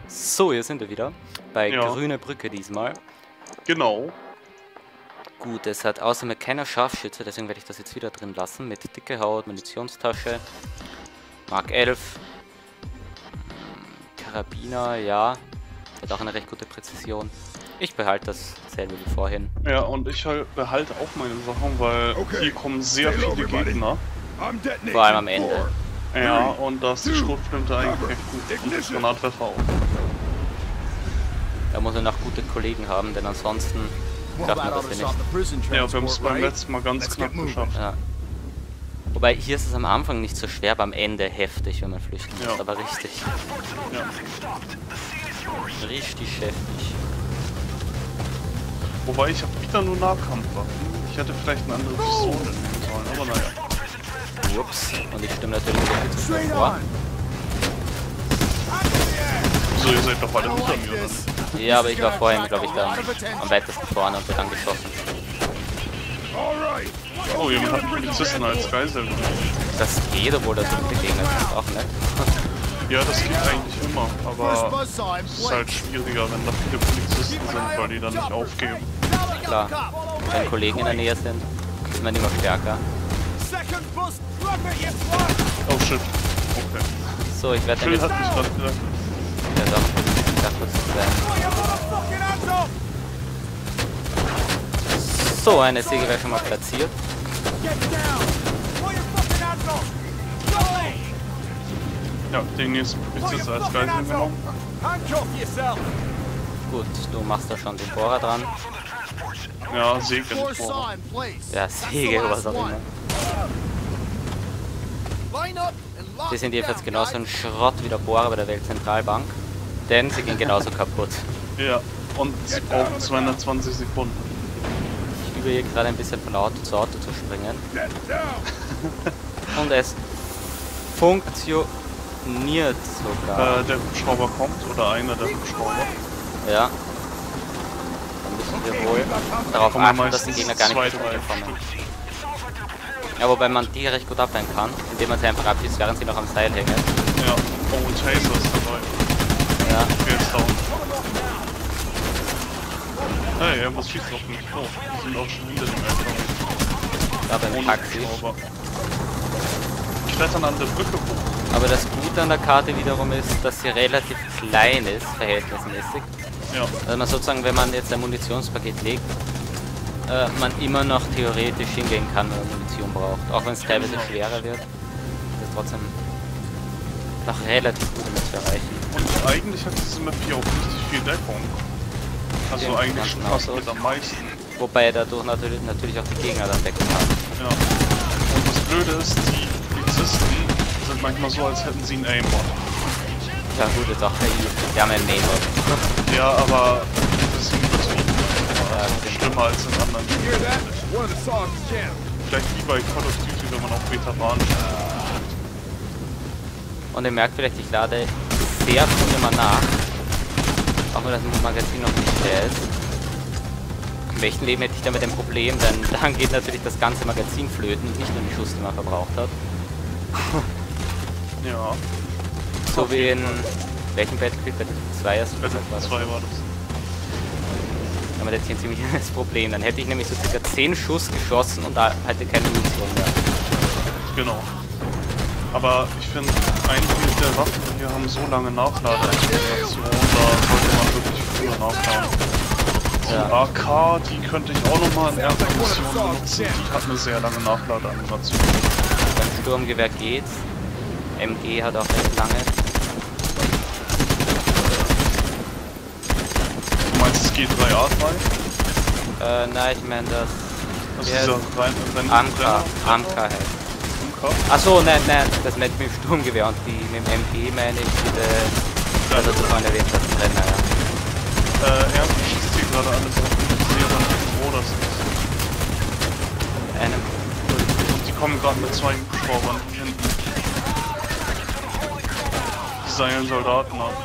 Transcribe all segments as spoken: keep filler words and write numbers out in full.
So, hier sind wir wieder. Bei Ja. Grüne Brücke diesmal. Genau. Gut, es hat außer mir keiner Scharfschütze, deswegen werde ich das jetzt wieder drin lassen. Mit dicke Haut, Munitionstasche, Mark elf, Karabiner, ja. Hat auch eine recht gute Präzision. Ich behalte dasselbe wie vorhin. Ja, und ich halt behalte auch meine Sachen, weil Okay. hier kommen sehr Stay viele low, everybody. Gegner. I'm detonating Vor allem am in Ende. four. Ja, und da ist die Schrotflinte eigentlich echt gut. Und das Granatwerfer auch. Da muss er noch gute Kollegen haben, denn ansonsten schafft man das hier nicht. Ja, wir haben es beim letzten Mal ganz Let's knapp get moving. geschafft. Ja. Wobei, hier ist es am Anfang nicht so schwer, aber am Ende heftig, wenn man flüchten muss. Ja. Aber richtig. Ja. Richtig heftig. Wobei, ich habe wieder nur Nahkampfwaffen. Ich hätte vielleicht eine andere Pistole nehmen sollen, aber naja. Ups. Und ich stimme natürlich wieder zu schnell vor. So, ihr seid doch alle hinter mir, oder? Ja, aber ich war vorhin, glaube ich, da am weitesten vorne und wird angeschossen. Alright. Oh, jemand hat einen Polizisten als Geisel. Das geht, obwohl das so viele Gegner sind, auch nett. Ja, das geht eigentlich immer, aber es ist halt schwieriger, wenn da viele Polizisten sind, weil die dann nicht aufgeben. Klar, wenn Kollegen in der Nähe sind, ist man immer stärker. Oh shit. Okay. So, ich werde dann Phil jetzt... hat mich gerade gesagt. Ja, doch, ich darf kurz sein. So, eine Säge wäre schon mal platziert. Ja, den nächsten Polizist als Geisel genommen. Gut, du machst da schon den Bohrer dran. Ja, Säge nicht vor. Ja, Säge, was auch immer. Die sind jedenfalls genauso ein Schrott wie der Bohrer bei der Weltzentralbank. Denn sie gehen genauso kaputt. Ja, und sie brauchen zweihundertzwanzig Sekunden. Ich übe hier gerade ein bisschen von Auto zu Auto zu springen. Und es funktioniert sogar. Äh, der Hubschrauber kommt, oder einer der Hubschrauber. Ja. Dann müssen wir wohl darauf Kommen achten, dass die meistens Gegner gar nicht zwei, zu drei Punkte kommen. Ja, wobei man die recht gut abwehren kann, indem man sie einfach abschießt, während sie noch am Seil hängen. Ja, oh, und Taser ist dabei. Ja. Okay, ist down. Hey, irgendwas schießt auf mich. Oh, die sind auch schon hinter dem Aircraft. Da beim Ohne Taxi. Hubschrauber. Klettern an der Brücke hoch. Aber das Gute an der Karte wiederum ist, dass sie relativ klein ist, verhältnismäßig. Ja, Also man sozusagen, wenn man jetzt ein Munitionspaket legt, äh, man immer noch theoretisch hingehen kann, wenn man Munition braucht. Auch wenn es teilweise schwerer wird, ist trotzdem noch relativ gut, um es zu erreichen. und eigentlich hat diese Map hier auch richtig viel Deckung. Also Stimmt, eigentlich ganz fast genau so. mit am meisten. Wobei dadurch natürlich, natürlich auch die Gegner dann Deckung haben. Ja. Und das Blöde ist, die Polizisten sind manchmal so, als hätten sie einen Aimbot. Ja gut, jetzt auch K I. Wir haben einen Mainboard. Ja, aber das ist übertrieben. Ja, Also stimmt. schlimmer als in anderen Hear Spielen. that? One of the songs jam. Vielleicht wie bei Call of Duty, wenn man auch Veteran ist. Und ihr merkt vielleicht, ich lade sehr früh immer nach. Auch wenn das Magazin noch nicht leer ist. Im echten Leben hätte ich damit ein Problem, denn dann geht natürlich das ganze Magazin flöten und nicht nur die Schuss, die man verbraucht hat. Ja, So wie in welchem Battlefield? Battlefield zwei erst Battlefield war das. zwei war das. Aber das ist hier ein ziemliches Problem. Dann hätte ich nämlich so circa zehn Schuss geschossen und da hätte keine Munition mehr. Genau. Aber ich finde, einige der Waffen hier haben so lange Nachladeanimation, da sollte man wirklich früher nachladen. Die Ja. A K, die könnte ich auch nochmal in Erdbeermission benutzen, die hat eine sehr lange Nachladeanimation. Beim Sturmgewehr geht's. M G hat auch recht lange. Du meinst das G drei A drei? Äh, nein, ich meine das. Das Ja, ist dieser rein Rennen- Amka. Renner- Amka halt. Amka? Achso, nein, nein, das mit dem Sturmgewehr und die mit dem M G meine ich, diese, also du vorhin erwähnt hast, Renner, ja. Äh, er schießt hier gerade alles auf und ich sehe dann nicht, wo das ist. Einem. Und die kommen gerade mit zwei Hubschraubern hier hinten. Die seilen Soldaten ab.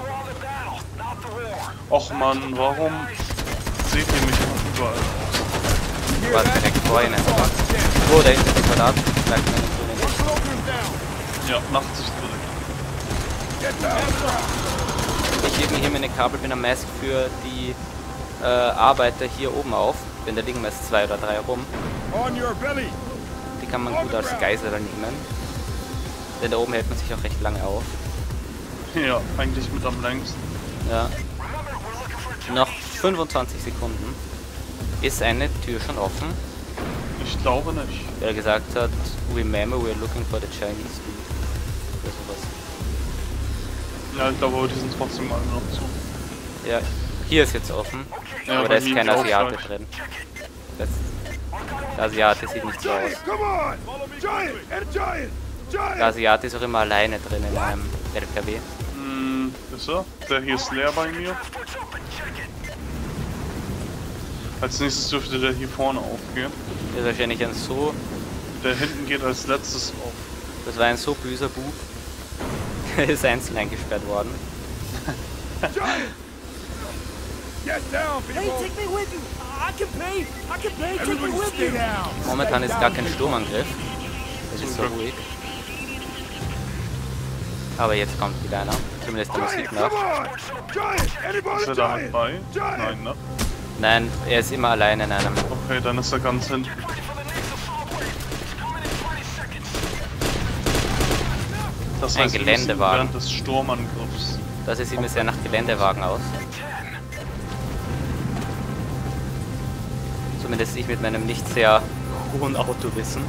Och man, warum seht ihr mich immer überall? Du warst direkt vor ihnen, oder? Oh, da hinten ist die Soldat. Bleibt mir nicht so wenig. Ja, Nachtsicht direkt. Ich gebe mir hier meine Kabelbinder meist für die äh, Arbeiter hier oben auf, denn da liegen meist zwei oder drei rum. On your belly. Die kann man gut als Geisel nehmen, denn da oben hält man sich auch recht lange auf. Ja, eigentlich mit am längsten. Ja. Noch fünfundzwanzig Sekunden. Ist eine Tür schon offen? Ich glaube nicht. Wer gesagt hat, remember we're looking for the Chinese dude. Oder sowas. Ja, ich glaube, aber die sind trotzdem alle noch zu. Ja, hier ist jetzt offen. Ja, aber da ist hier kein auch Asiate gleich. drin. Das, der Asiate sieht nicht so aus. Giant, come on. Giant and giant. Der Giant. Asiate ist auch immer alleine drin in einem L K W. Hm, ist er? Der hier ist leer bei mir. Als nächstes dürfte der hier vorne aufgehen. Das ist wahrscheinlich ein so... Der hinten geht als letztes auf. Das war ein so böser Bub. Der ist einzeln eingesperrt worden. Giant. Get down, Hey, people. take me with you. I can pay. I can pay. Take me Everybody with stay you. down. Momentan ist gar kein Sturmangriff. Es ist so ruhig. Aber jetzt kommt wieder einer. Zumindest der Musik Giant, nach. come on. Giant. Ist Anybody er da mit giant. bei? Giant. Nein, ne? Nein, er ist immer alleine in einem. Okay, dann ist er ganz hinten. Das Ein heißt, wir müssen Geländewagen. während des Sturmangriffs. Das sieht mir sehr nach Geländewagen aus. Zumindest ich mit meinem nicht sehr hohen Autowissen.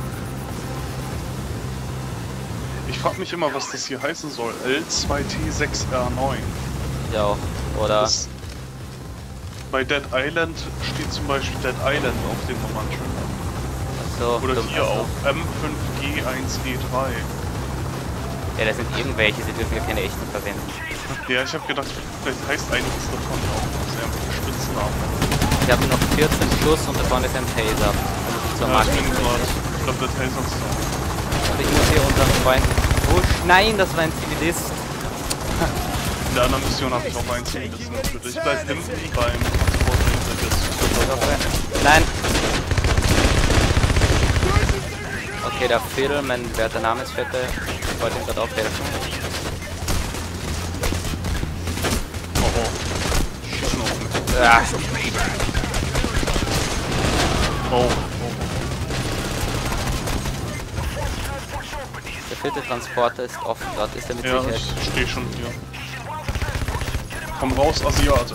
Ich frage mich immer, was das hier heißen soll. L zwei T sechs R neun. Ja auch. Oder Das, bei Dead Island steht zum Beispiel Dead Island auf den Nummernschildern. so. Oder dumm, hier also. auch M fünf G eins E drei. Ja, das sind irgendwelche, sie dürfen ja keine echten verwenden. Ja, ich habe gedacht, vielleicht heißt einiges davon auch. Das ist einfach ein Spitzname. Ich habe noch vierzehn Schuss und da vorne ist ein Taser. Und ich zur Ja, ich Marke. bin gerade. Ich glaube, der Taser ist da. Und ich muss hier unseren Freund. Oh nein, das war ein Zivilist. In der anderen Mission habe ich auch einen Zivilisten natürlich. Ich bleib hinten beim Transportwinkel jetzt. Nein. Okay, der Phil, mein werter Namensvetter, ich wollte ihm gerade aufhelfen. Oh, oh. Schießen auf mich. Ah, Oh, oh. der vierte Transporter ist offen, dort ist er mit Ja, Sicherheit. ich stehe schon hier. Komm raus, Asiate.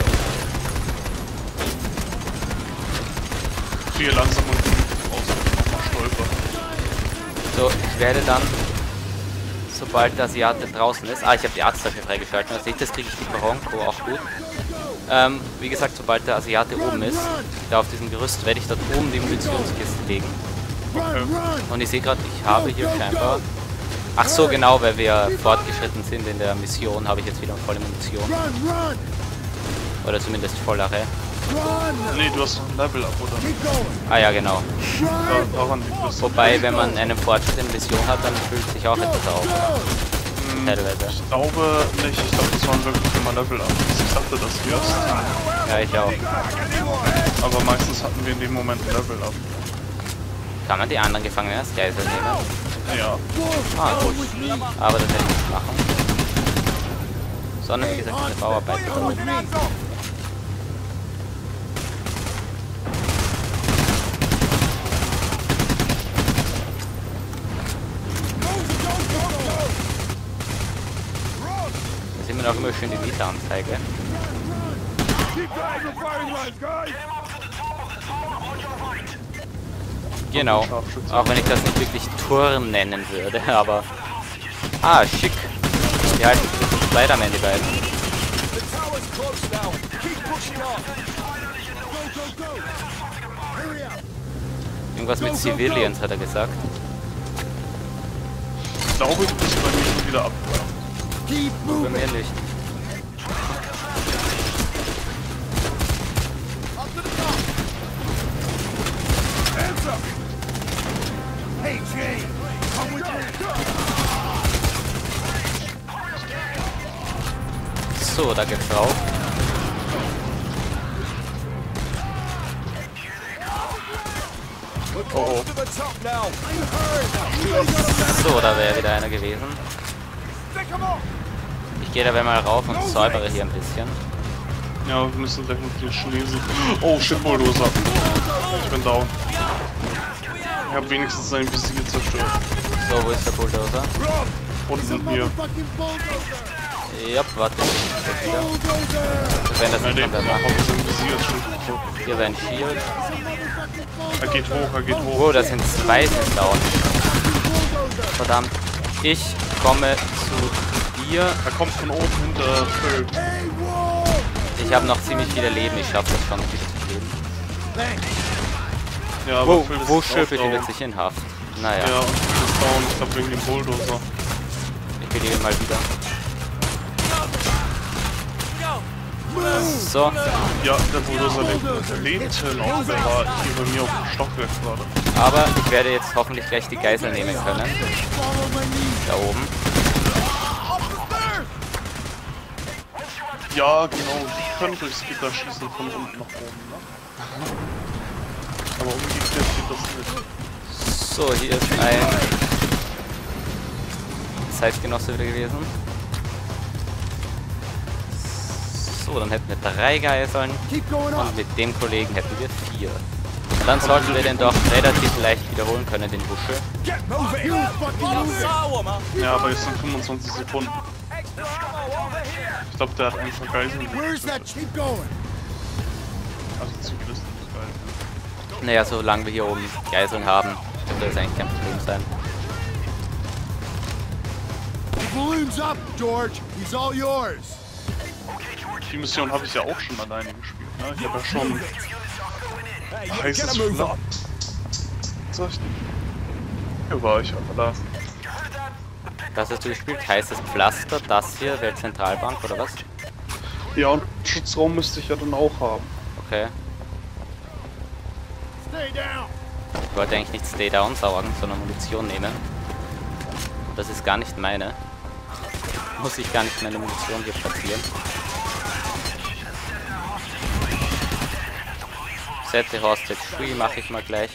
Viel langsam und gemütlich raus, wenn ich nochmal stolper. So, ich werde dann, sobald der Asiate draußen ist, ah, ich habe die Arzttasche freigeschaltet, als nächstes kriege ich die Bronco, auch gut. Ähm, wie gesagt, sobald der Asiate oben ist, da auf diesem Gerüst, werde ich dort oben die Munitionskiste legen. Okay. Und ich sehe gerade, ich habe hier scheinbar... Ach so, genau, weil wir fortgeschritten sind in der Mission, habe ich jetzt wieder volle Munition. Run, run. Oder zumindest vollere. Run. Nee, du hast noch ein Level ab, oder? Keep going. Ah ja, genau. Da, daran liegt es. Wobei, wenn man einen Fortschritt in der Mission hat, dann füllt sich auch etwas auf. Hm, Teilweise. Ich glaube nicht, ich glaube, das waren wirklich immer Level ab. Ich dachte, das wär's. Ja, ich auch. Aber meistens hatten wir in dem Moment ein Level ab. Kann man die anderen Gefangenen als Geisel nehmen? Ja. Ah, gut. Aber das hätte ich nicht machen. Sondern wie gesagt, eine Bauarbeit. Da sieht man auch immer schön die Literanzeige. Keep guiding your firing lines, guys. Genau. Auch wenn ich das nicht wirklich Turm nennen würde, aber... Ah, schick. Die halten sich Spider-Man, die beiden. The tower's close now. Keep pushing on. Go, go, go. Hurry up. Irgendwas mit Civilians hat er gesagt. Ich glaube, du bist bei mir schon wieder ab. Keep Bei moving. mir nicht. Up to the top. Hands up. Hey, Jay. Come with me. So, da geht's drauf. We're close to the top now. Hurry. So, da wäre wieder einer gewesen. Stick 'em up. Ich gehe da mal rauf und säubere hier ein bisschen. Ja, wir müssen gleich noch den Schnee sehen. Oh shit, Bulldozer. Ich bin down. Ich habe wenigstens sein Visier zerstört. So, wo ist der Bulldozer? Unten hier. Ja, warte. Ich wieder. Wenn das Ja, nicht den kommt, dann hab ich sein Visier ist schon kaputt. hier wäre ein Shield. Er geht hoch, er geht hoch. Oh, das sind zwei sind down. Verdammt. Ich komme zu dir. Er kommt von oben hinter Phil. Ich habe noch ziemlich viele Leben. Ich schaffe das schon, wieder zu leben. Ja, aber Wo, Phil ist wo auch schürfe ich ihn down. jetzt nicht in Haft? Naja, Ja, Phil ist down. Ich glaube wegen dem Bulldozer. ich will ihn mal wieder. So, Ja, der Bulldozer lebt, der lebte noch. Der war hier bei mir auf dem Stockwerk gerade. aber ich werde jetzt hoffentlich gleich die Geisel nehmen können. Da oben. Ja, genau. Die können durchs Gitter schießen von unten nach oben, ne? Aber umgekehrt geht das nicht. So, hier ist ein Zeitgenosse wieder gewesen. So, dann hätten wir drei Geiseln und mit dem Kollegen hätten wir vier. Und dann sollten wir den doch relativ leicht wiederholen können, den Buschel. Ja, aber jetzt sind fünfundzwanzig Sekunden. Ich glaube, der hat einfach Geiseln. Where's that? Keep going. Also Zivilisten ist geil. Naja, solange wir hier oben Geiseln haben, sollte das eigentlich kein Problem sein. The balloon's up, George. He's all yours. Die Mission habe ich ja auch schon alleine gespielt, ne? Ich habe ja schon Hey, you heißes get a move on. Sag ich nicht. Hier war ich aber da. Das hast du gespielt, heißes Pflaster, das hier, wäre Zentralbank oder was? Ja, und Schutzraum müsste ich ja dann auch haben. Okay. Stay down. Ich wollte eigentlich nicht Stay Down saugen, sondern Munition nehmen. Das ist gar nicht meine. Muss ich gar nicht meine Munition hier platzieren. Set the hostage free mache ich mal gleich.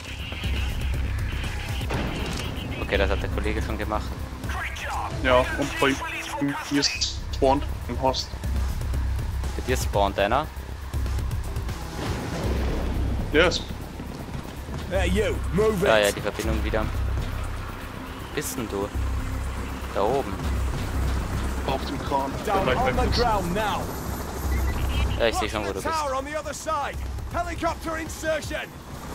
Okay, das hat der Kollege schon gemacht. Ja, und bei mir spawnt ein Host. Bei dir spawnt einer. Der ist. Hey, you. Move Ja, it. ja, die Verbindung wieder. Wo bist denn du? Da oben. Auf dem Kran. Der Down weit on weg the ist. ground now. Ja, ich sehe schon, wo du bist. Tower on the other side. Helicopter insertion.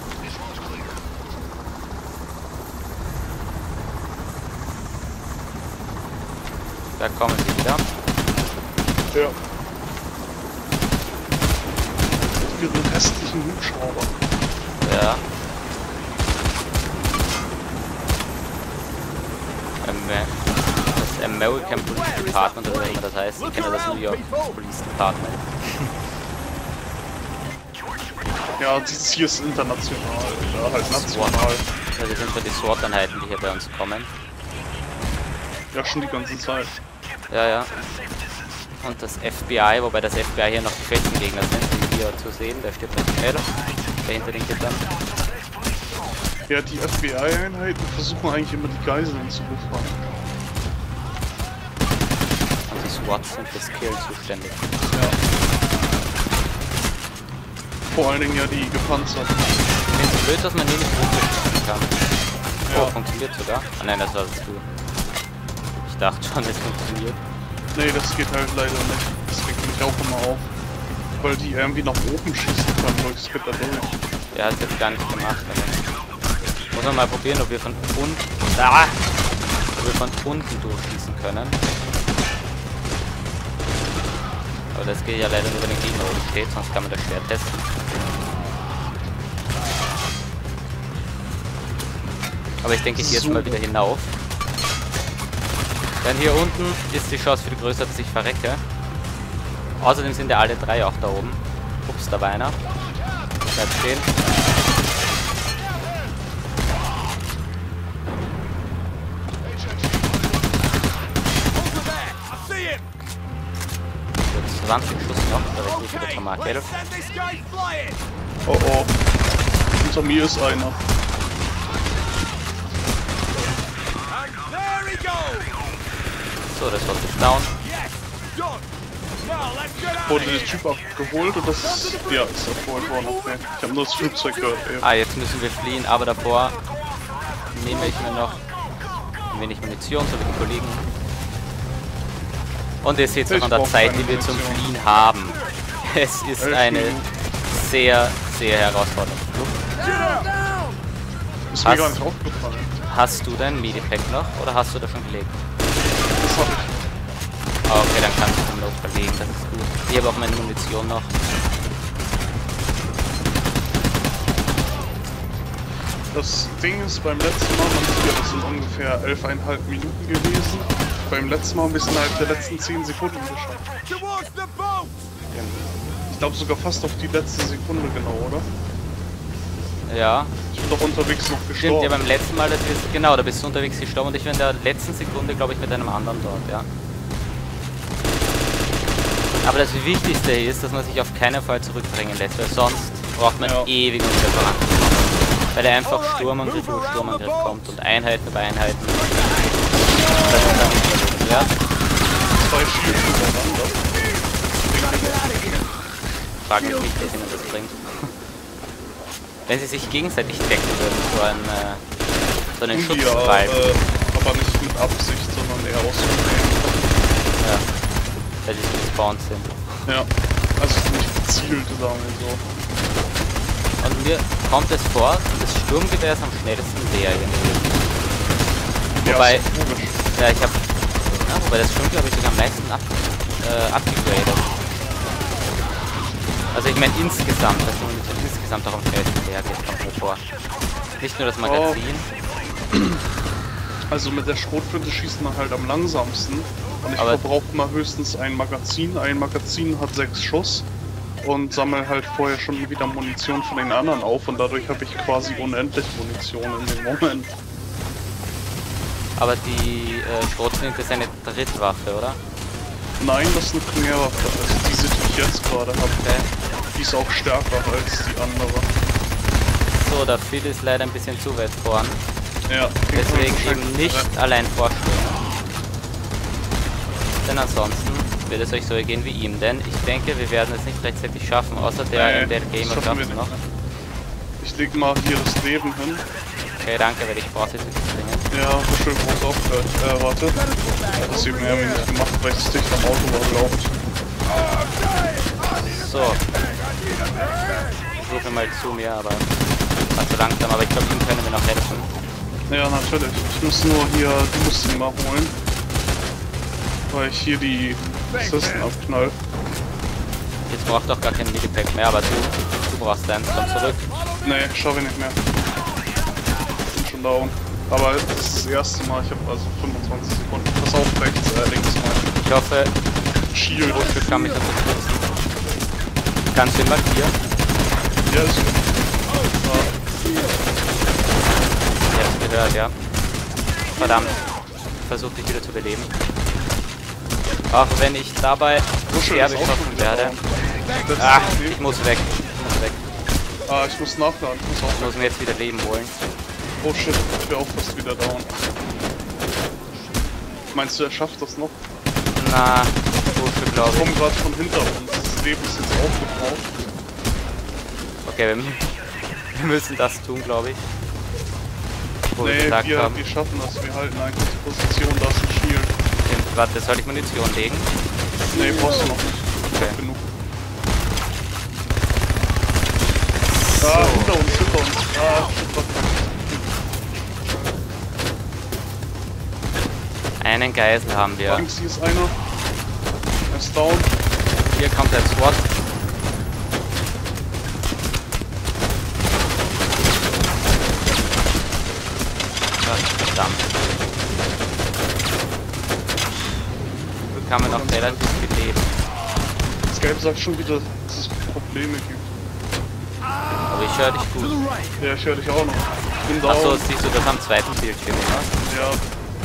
Da kommen sie wieder. Ja. Ihre restlichen Hubschrauber. Ja. Ähm, äh, das American Police Department oder wie immer das heißt. Ich kenne das New York Police Department. Ja, dieses hier ist international. Ja, halt national. Also das sind so die SWAT-Einheiten, die hier bei uns kommen. Ja, schon die ganze Zeit. Ja, ja. Und das F B I, wobei das F B I hier noch die schwächsten Gegner sind, die hier zu sehen. Der stirbt recht schnell, der hinter den Gittern. Ja, die F B I-Einheiten versuchen eigentlich immer die Geiseln zu befreien. Und die SWATs sind fürs Killen zuständig. Ja. Vor allen Dingen ja die gepanzerten. Ich finde es blöd, dass man hier nicht runterschießen kann. Oh, Ja. funktioniert sogar. Ah nein, das warst du. Ich dachte schon, es funktioniert. Nee, das geht halt leider nicht. Das regt mich auch immer auf. Weil die irgendwie nach oben schießen können durchs Gitter durch. Der hat es jetzt gar nicht gemacht. Aber muss man mal probieren, ob wir von unten. Ah! Ob wir von unten durchschießen können. Aber das geht ja leider nur, wenn der Gegner oben steht, sonst kann man das schwer testen. Aber ich denke, ich gehe jetzt So. mal wieder hinauf. Denn hier unten ist die Chance viel größer, dass ich verrecke. Außerdem sind ja alle drei auch da oben. Ups, da war einer. Bleibt stehen. Over there. I see him. Jetzt zwanzig Schuss noch, da rechne ich wieder Okay, von Mark let's elf. send this guy flying. Oh oh. Hinter mir ist einer. And there he goes. So, das war ist down. Yes. done. Now let's get out of Wurde here. der Typ abgeholt oder das ist... Ja, ist abgeholt worden, okay. Ich habe nur das Flugzeug gehört eben. Ah, jetzt müssen wir fliehen, aber davor nehme ich mir noch ein wenig Munition, so wie die Kollegen. Und ihr seht es Ich auch an der brauch Zeit, keine die wir zum Munition. Fliehen haben. Es ist Elf eine Minuten. sehr, sehr herausfordernde Flucht. Ist mir Hast- gar nicht aufgefallen. Hast du dein Medipack noch oder hast du das schon gelegt? Das hab ich. Ah, okay, dann kannst du zum Not verlegen, das ist gut. Ich habe auch meine Munition noch. Das Ding ist, beim letzten Mal, man sieht ja, das sind ungefähr elf Komma fünf Minuten gewesen. Beim letzten Mal haben wir es innerhalb der letzten zehn Sekunden geschafft. Towards the boat. Ich glaube sogar fast auf die letzte Sekunde genau, oder? Ja, Ich bin doch unterwegs noch stimmt, ja gestorben. beim letzten Mal, das ist, genau, da bist du unterwegs gestorben und ich war in der letzten Sekunde, glaube ich, mit einem anderen dort, ja. Aber das Wichtigste ist, dass man sich auf keinen Fall zurückdrängen lässt, weil sonst braucht man Ja. ewig um Lieferanten. Weil er einfach Sturmangriff über Sturmangriff kommt und Einheiten über Einheiten. Das ist dann nicht mehr so wert. Zwei Shields übereinander. Frag mich nicht, dass ihnen das bringt. Wenn sie sich gegenseitig decken würden, so ein, äh, so einen Tun die ja, Schutzwall. äh, aber nicht mit Absicht, sondern eher aus Versehen. Ja. Weil die gespawnt sind. Ja, also nicht gezielt, sagen wir so. Und mir kommt es vor, das Sturmgewehr ist am schnellsten leer irgendwie. Wobei, Ja, ist doch logisch. ja, ich hab, ja, wobei das Sturmgewehr habe ich sogar am meisten ab, äh, abgegradet. Also ich meine insgesamt, dass die Munition insgesamt auch am schnellsten leer geht, kommt mir vor. Nicht nur das Magazin. Also mit der Schrotflinte schießt man halt am langsamsten. Und ich Aber- verbrauche mal höchstens ein Magazin. Ein Magazin hat sechs Schuss. Und sammle halt vorher schon wieder Munition von den anderen auf. Und dadurch habe ich quasi unendlich Munition in dem Moment. Aber die äh, Schrotflinte ist eine Drittwaffe, oder? Nein, das ist eine Primärwaffe. Also diese, die ich jetzt gerade habe. Okay. Die ist auch stärker als die andere. So, der Phil ist leider ein bisschen zu weit vorn. Ja, den kann man Deswegen wahrscheinlich- eben nicht allein vorstellen. Denn ansonsten wird es euch so gehen wie ihm. Denn ich denke, wir werden es nicht rechtzeitig schaffen, außer der Nee, in der das Gamer schaffen schafft wir es nicht noch. mehr. Ich leg mal hier das Leben hin. Okay, danke, werde ich vorsichtig bringen. Ja, schön groß aufgehört. Äh, warte. Das sieht mir irgendwie nicht gemacht, weil ich das dicht am Auto war, glaubt. So. Ich rufe mal zu mir, aber war zu langsam. Aber ich glaube, ihm können wir noch helfen. Ja, natürlich. Ich muss nur hier, du musst ihn mal holen. Weil ich hier die Assisten abknall. Jetzt braucht doch gar kein Medipack mehr, aber du, du brauchst deins. Komm zurück. Nee, schaffe ich nicht mehr. Bin schon down. Aber das ist das erste Mal, ich habe also fünfundzwanzig Sekunden. Pass auf, rechts, äh, links mal. Ich hoffe, Shield. ich kann mich unterstützen. Kannst du ihn markieren? Ja, ist gut. Ich hab's gehört, ja. Verdammt. Ich versuche dich wieder zu beleben. Auch wenn ich dabei Muschel schwer ist auch beschossen schon wieder werde. down. Letztes Ah, Problem. ich muss weg. Ich muss weg. Ah, ich muss nachladen. Ich muss auch Ich muss mir jetzt wieder Leben holen. Oh shit, ich wäre auch fast wieder down. Meinst du, er schafft das noch? Na, Bursche, Ich glaube komme ich. gerade von hinter uns. Das Leben ist jetzt aufgebraucht. Okay, wir, wir müssen das tun, glaube ich. Wo wir Nee, gesagt wir, haben. wir schaffen das. Wir halten eigentlich die Position. Da ist ein Shield. Warte, soll ich Munition legen? Nee, brauchst du noch nicht. Ich Okay. hab genug. Ah, hinter uns, hinter uns. Ah, shit, was Einen Geisel haben wir. Links, hier ist einer. Er ist down. Hier kommt der SWAT. Ah, verdammt. So kann man noch relativ viel leben. Das Gelb sagt schon wieder, dass es Probleme gibt. Aber ich höre dich gut. Ja, ich höre dich auch noch. Ich bin down. Achso, siehst du das am zweiten Bildschirm, oder? Ja.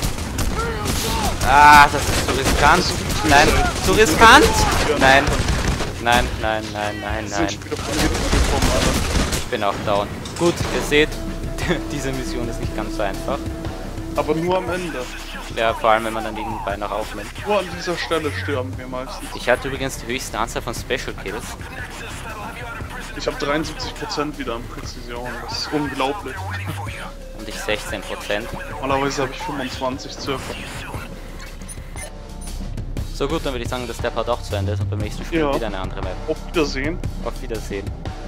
Ah, das ist so riskant. Nein, zu riskant? Nein. Nein, nein, nein, nein, Die nein. sind wieder von hinten gekommen, Alter. Ich bin auch down. Gut, ihr seht, diese Mission ist nicht ganz so einfach. Aber nur am Ende. Ja, vor allem wenn man dann nebenbei noch aufnimmt. Nur an dieser Stelle sterben wir meistens. Ich hatte übrigens die höchste Anzahl von Special Kills. Ich habe dreiundsiebzig Prozent wieder an Präzision, das ist unglaublich. Und ich sechzehn Prozent. Normalerweise habe ich fünfundzwanzig circa. So gut, dann würde ich sagen, dass der Part auch zu Ende ist und beim nächsten Spiel Ja. wieder eine andere Map. Auf Wiedersehen. Auf Wiedersehen.